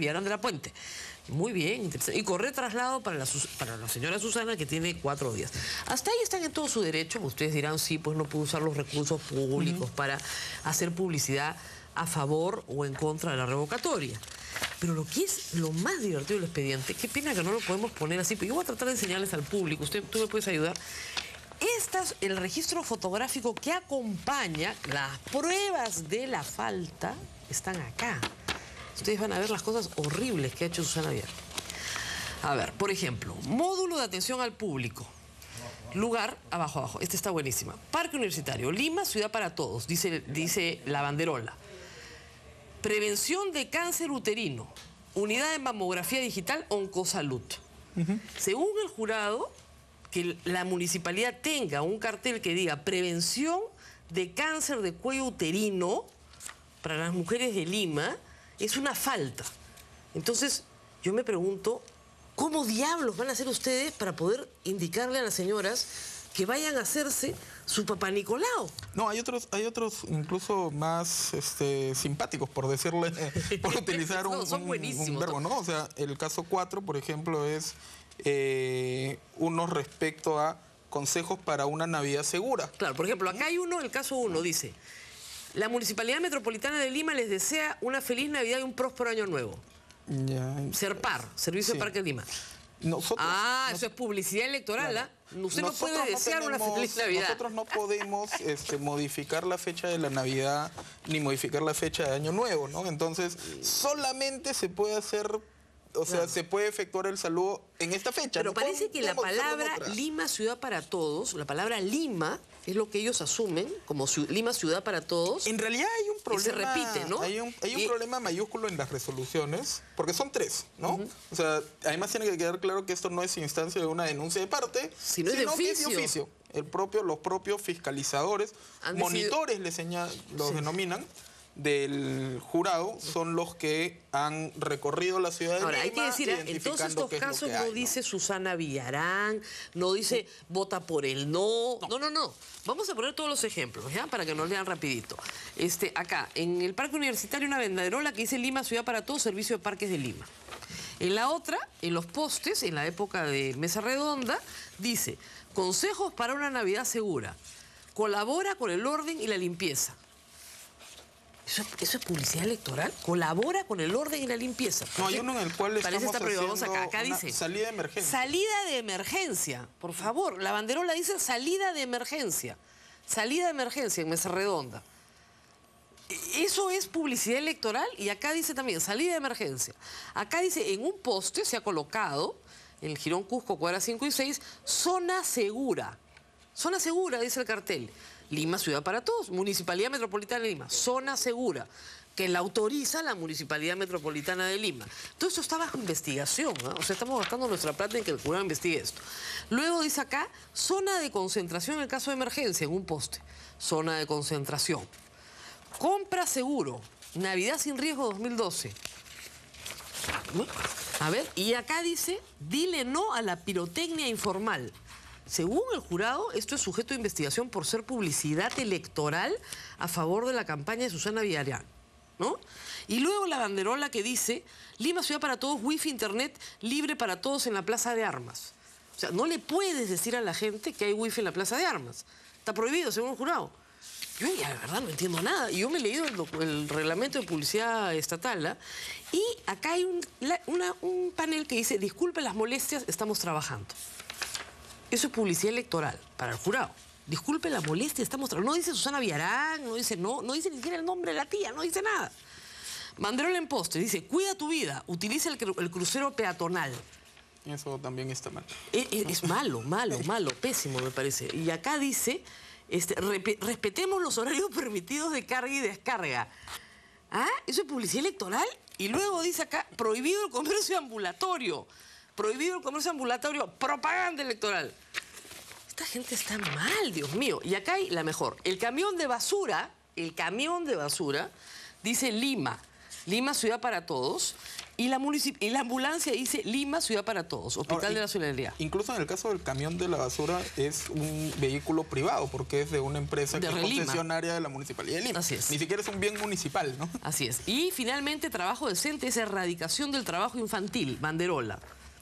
Villarán de la Puente. Muy bien, interesante. Y corre traslado para la señora Susana, que tiene 4 días. Hasta ahí están en todo su derecho. Ustedes dirán, sí, pues no puede usar los recursos públicos para hacer publicidad a favor o en contra de la revocatoria. Pero lo que es lo más divertido del expediente, qué pena que no lo podemos poner así, pero yo voy a tratar de enseñarles al público. Tú me puedes ayudar. El registro fotográfico que acompaña las pruebas de la falta están acá. Ustedes van a ver las cosas horribles que ha hecho Susana Villarán. A ver, por ejemplo, módulo de atención al público. Lugar, abajo. Esta está buenísima. Parque Universitario, Lima, ciudad para todos, dice la banderola. Prevención de cáncer uterino. Unidad de mamografía digital, Oncosalud. Según el jurado, que la municipalidad tenga un cartel que diga prevención de cáncer de cuello uterino para las mujeres de Lima, es una falta. Entonces, yo me pregunto, ¿cómo diablos van a hacer ustedes para poder indicarle a las señoras que vayan a hacerse su papá Nicolau? No, hay otros incluso más simpáticos, por decirle, por utilizar un verbo, ¿no? O sea, el caso 4, por ejemplo, es uno respecto a consejos para una Navidad segura. Claro, por ejemplo, acá hay uno, el caso 1, dice: la Municipalidad Metropolitana de Lima les desea una feliz Navidad y un próspero año nuevo. Ya. SERPAR, Servicio de Parque Lima. Eso es publicidad electoral, ¿ah? Usted no puede desear una feliz Navidad. Nosotros no podemos modificar la fecha de la Navidad ni modificar la fecha de Año Nuevo, ¿no? Entonces, solamente se puede hacer, se puede efectuar el saludo en esta fecha. Pero parece que la palabra Lima, ciudad para todos, la palabra Lima es lo que ellos asumen como Lima, ciudad para todos. En realidad hay un problema. Se repite, ¿no? Hay un problema mayúsculo en las resoluciones, porque son 3, ¿no? O sea, además tiene que quedar claro que esto no es instancia de una denuncia de parte, sino que es de oficio. Los propios fiscalizadores, monitores los denominan, del jurado, son los que han recorrido la ciudad de Lima. Ahora, hay que decir, en todos estos casos no dice Susana Villarán, no dice vota por el no. No. Vamos a poner todos los ejemplos, ¿ya? Para que nos lean rapidito. Acá, en el Parque Universitario, una banderola que dice Lima, ciudad para todos, Servicio de Parques de Lima. En la otra, en los postes, en la época de Mesa Redonda, dice: consejos para una Navidad segura. Colabora con el orden y la limpieza. ¿Eso es publicidad electoral? Colabora con el orden y la limpieza. No, hay uno en el cual estamos haciendo acá dice salida de emergencia. Salida de emergencia, por favor. La banderola dice salida de emergencia. Salida de emergencia en Mesa Redonda. Eso es publicidad electoral. Y acá dice también salida de emergencia. Acá dice, en un poste se ha colocado, en el Jirón Cusco, cuadras 5 y 6, zona segura. Zona segura, dice el cartel. Lima, ciudad para todos. Municipalidad Metropolitana de Lima. Zona segura, que la autoriza la Municipalidad Metropolitana de Lima. Todo esto está bajo investigación, ¿no? O sea, estamos gastando nuestra plata en que el jurado investigue esto. Luego dice acá, zona de concentración en caso de emergencia, en un poste. Zona de concentración. Compra seguro. Navidad sin riesgo 2012. A ver, y acá dice, dile no a la pirotecnia informal. Según el jurado, esto es sujeto de investigación por ser publicidad electoral a favor de la campaña de Susana Villarán, ¿no? Y luego la banderola que dice, Lima, ciudad para todos, wifi, internet libre para todos en la Plaza de Armas. O sea, no le puedes decir a la gente que hay wifi en la Plaza de Armas. Está prohibido, según el jurado. Yo ya, la verdad, no entiendo nada. Y yo me he leído el reglamento de publicidad estatal, ¿eh? Y acá hay un panel que dice, disculpe las molestias, estamos trabajando. Eso es publicidad electoral para el jurado. Disculpe la molestia, estamos trabajando. No dice Susana Villarán, no dice ni siquiera el nombre de la tía, no dice nada. Banderola en poste, dice, cuida tu vida, utiliza el crucero peatonal. Eso también está mal. Es malo, pésimo me parece. Y acá dice, respetemos los horarios permitidos de carga y descarga. ¿Ah? Eso es publicidad electoral. Y luego dice acá, prohibido el comercio ambulatorio. Prohibido el comercio ambulatorio, propaganda electoral. Esta gente está mal, Dios mío. Y acá hay la mejor. El camión de basura dice Lima, Lima, ciudad para todos. Y la ambulancia dice Lima, ciudad para todos, Hospital de la Solidaridad. Incluso en el caso del camión de la basura es un vehículo privado porque es de una empresa que es concesionaria de la Municipalidad de Lima. Así es. Ni siquiera es un bien municipal, ¿no? Así es. Y finalmente, trabajo decente es erradicación del trabajo infantil, banderola.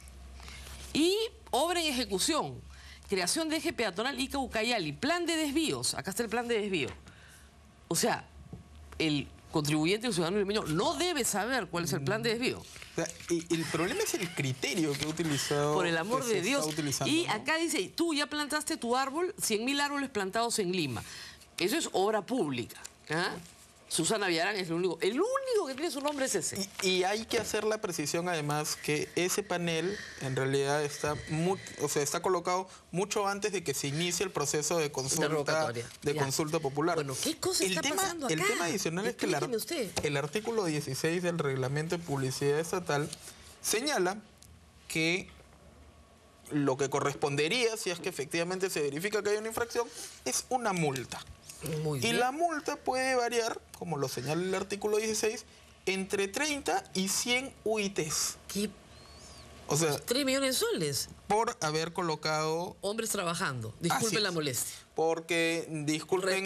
Y obra en ejecución, creación de eje peatonal Ica-Ucayali, plan de desvíos. Acá está el plan de desvío. O sea, el contribuyente o ciudadano limeño no debe saber cuál es el plan de desvío. O sea, y el problema es el criterio que ha utilizado. Por el amor de Dios. Y ¿no? acá dice, tú ya plantaste tu árbol, 100.000 árboles plantados en Lima. Eso es obra pública. ¿Ah? Susana Villarán es el único que tiene su nombre es ese. Y hay que hacer la precisión además que ese panel en realidad está colocado mucho antes de que se inicie el proceso de consulta, consulta popular. Bueno, ¿qué cosa está pasando acá? El tema adicional es que el artículo 16 del Reglamento de Publicidad Estatal señala que lo que correspondería, si es que efectivamente se verifica que hay una infracción, es una multa. Muy bien. Y la multa puede variar, como lo señala el artículo 16, entre 30 y 100 UITs. ¿Qué? O sea, 3 millones de soles. Por haber colocado... Hombres trabajando. Disculpen la molestia. Porque, disculpen,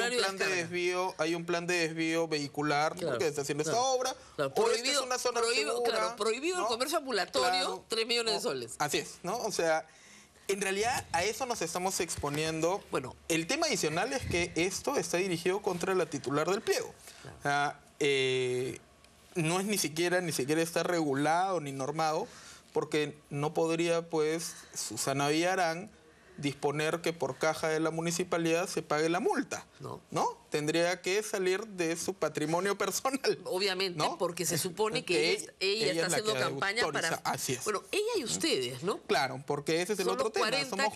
hay un plan de desvío vehicular, claro, porque está haciendo esta obra. Claro, prohibido, es una zona segura, prohibido, ¿no? El comercio ambulatorio, claro, 3 millones de soles. Así es, ¿no? O sea... En realidad, a eso nos estamos exponiendo. Bueno, el tema adicional es que esto está dirigido contra la titular del pliego. Claro. O sea, no es ni siquiera está regulado ni normado, porque no podría, pues, Susana Villarán disponer que por caja de la municipalidad se pague la multa. ¿No? Tendría que salir de su patrimonio personal. Obviamente, ¿no? Porque se supone que ella está haciendo campaña para... Así es. Bueno, ella y ustedes, ¿no? Claro, porque ese es el otro tema. Somos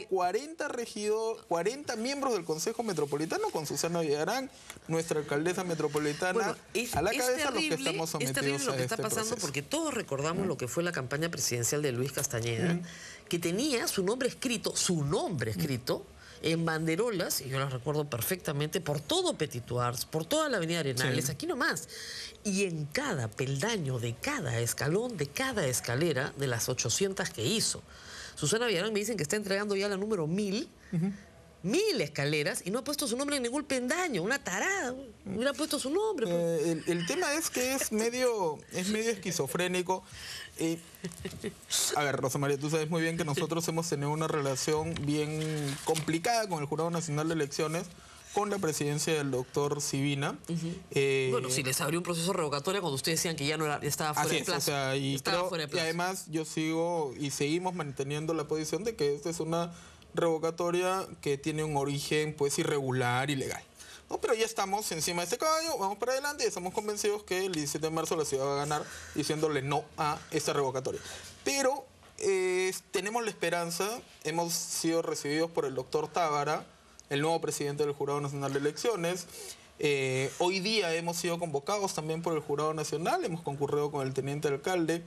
40 miembros del Consejo Metropolitano con Susana Villarán, nuestra alcaldesa metropolitana, a la cabeza, los que estamos sometidos a este proceso. Es terrible lo que está pasando porque todos recordamos lo que fue la campaña presidencial de Luis Castañeda, que tenía su nombre escrito, en banderolas, y yo las recuerdo perfectamente, por todo Petit Ars, por toda la Avenida Arenales, aquí nomás. Y en cada peldaño de cada escalón, de cada escalera, de las 800 que hizo. Susana Villarán me dicen que está entregando ya la número 1000, 1000 escaleras, y no ha puesto su nombre en ningún peldaño, una tarada, hubiera puesto su nombre. El tema es que es medio esquizofrénico. A ver, Rosa María, tú sabes muy bien que nosotros hemos tenido una relación bien complicada con el Jurado Nacional de Elecciones, con la presidencia del doctor Sibina. Bueno, si les abrió un proceso revocatorio cuando ustedes decían que ya no estaba fuera de plazo. Y además yo sigo y seguimos manteniendo la posición de que esta es una revocatoria que tiene un origen, pues, irregular, ilegal. No, pero ya estamos encima de este caballo, vamos para adelante y estamos convencidos que el 17 de marzo la ciudad va a ganar diciéndole no a esta revocatoria. Pero tenemos la esperanza, hemos sido recibidos por el doctor Tábara, el nuevo presidente del Jurado Nacional de Elecciones. Hoy día hemos sido convocados también por el Jurado Nacional, hemos concurrido con el teniente alcalde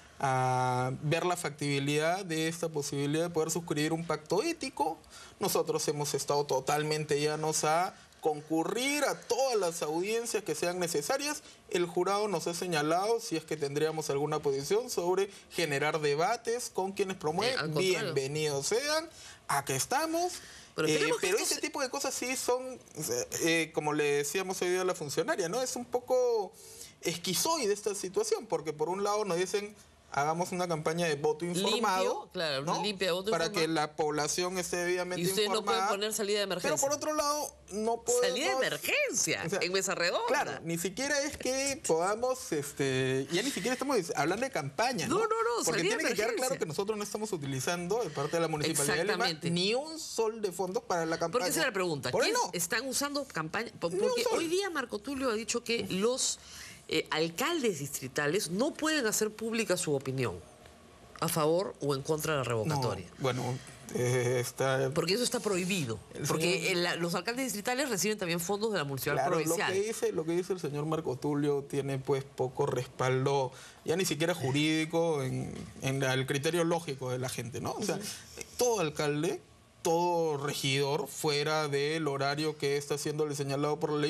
a ver la factibilidad de esta posibilidad de poder suscribir un pacto ético. Nosotros hemos estado totalmente llanos a concurrir a todas las audiencias que sean necesarias. El jurado nos ha señalado si es que tendríamos alguna posición sobre generar debates con quienes promueven. Bienvenidos sean, acá estamos. Pero ese tipo de cosas sí son, como le decíamos hoy día a la funcionaria, ¿no? Es un poco esquizoide esta situación, porque por un lado nos dicen hagamos una campaña de voto informado. Limpio, claro, ¿no? Limpia de voto para informado, que la población esté debidamente informada. Y ustedes no pueden poner salida de emergencia. Pero por otro lado, no podemos... Salida de emergencia, o sea, en mesa redonda. Claro, ni siquiera es que podamos, ya ni siquiera estamos hablando de campaña, ¿no? No, porque tiene que quedar claro que nosotros no estamos utilizando, de parte de la Municipalidad de Lima, ni un sol de fondos para la campaña. Porque esa es la pregunta. ¿Quién están usando campaña? Porque hoy día Marco Tulio ha dicho que los alcaldes distritales no pueden hacer pública su opinión a favor o en contra de la revocatoria. No, bueno, porque eso está prohibido. Porque los alcaldes distritales reciben también fondos de la municipalidad provincial. Lo que dice el señor Marco Tulio tiene, pues, poco respaldo, ya ni siquiera jurídico, en el criterio lógico de la gente, ¿no? O sea, todo alcalde, todo regidor, fuera del horario que está siendo señalado por la ley,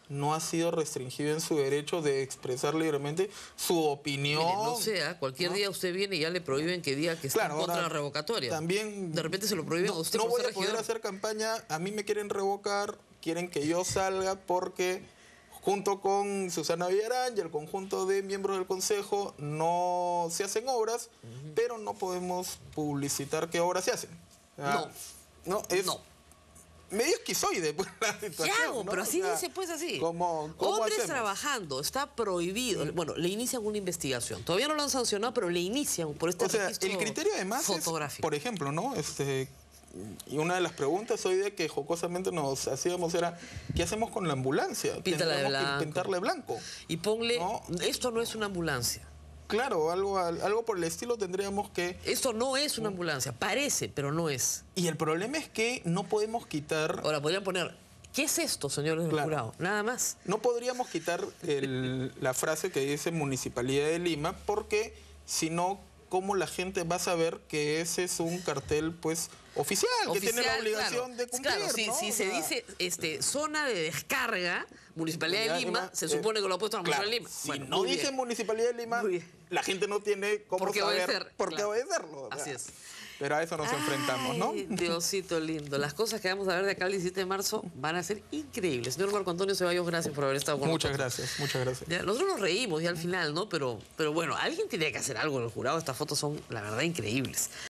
no ha sido restringido en su derecho de expresar libremente su opinión. Mire, no sea, cualquier día usted viene y ya le prohíben que diga que está en contra de la revocatoria. También de repente se lo prohíben a usted. No voy a poder hacer campaña, a mí me quieren revocar, quieren que yo salga porque junto con Susana Villarán y el conjunto de miembros del Consejo no se hacen obras, pero no podemos publicitar qué obras se hacen. No. Medio esquizoide pues, la situación, ¿no? Pero así dice, pues así. ¿Cómo Hombres hacemos? Trabajando, está prohibido. Bueno, le inician una investigación. Todavía no lo han sancionado, pero le inician por este registro el criterio además fotográfico. Es, por ejemplo, ¿no? Y una de las preguntas hoy de que jocosamente nos hacíamos era, ¿qué hacemos con la ambulancia? Píntala de blanco. Que pintarla de blanco. Y ponle, ¿no? Esto no es una ambulancia. Claro, algo por el estilo tendríamos que... Esto no es una ambulancia, parece, pero no es. Y el problema es que no podemos quitar... Ahora, podrían poner, ¿qué es esto, señores del jurado? Nada más. No podríamos quitar la frase que dice Municipalidad de Lima, porque si no, ¿cómo la gente va a saber que ese es un cartel, pues, oficial que tiene la obligación de cumplir? Claro, si se dice zona de descarga, Municipalidad de Lima, se supone que lo ha puesto la Municipalidad de Lima. Si bueno, no dice Municipalidad de Lima, la gente no tiene cómo saber por qué obedecerlo. Así es. Pero a eso nos enfrentamos, ¿no? Diosito lindo. Las cosas que vamos a ver de acá el 17 de marzo van a ser increíbles. Señor Marco Antonio Ceballos, gracias por haber estado con nosotros. Muchas gracias. Ya, nosotros nos reímos ya al final, ¿no? Pero bueno, alguien tiene que hacer algo en el jurado. Estas fotos son, la verdad, increíbles.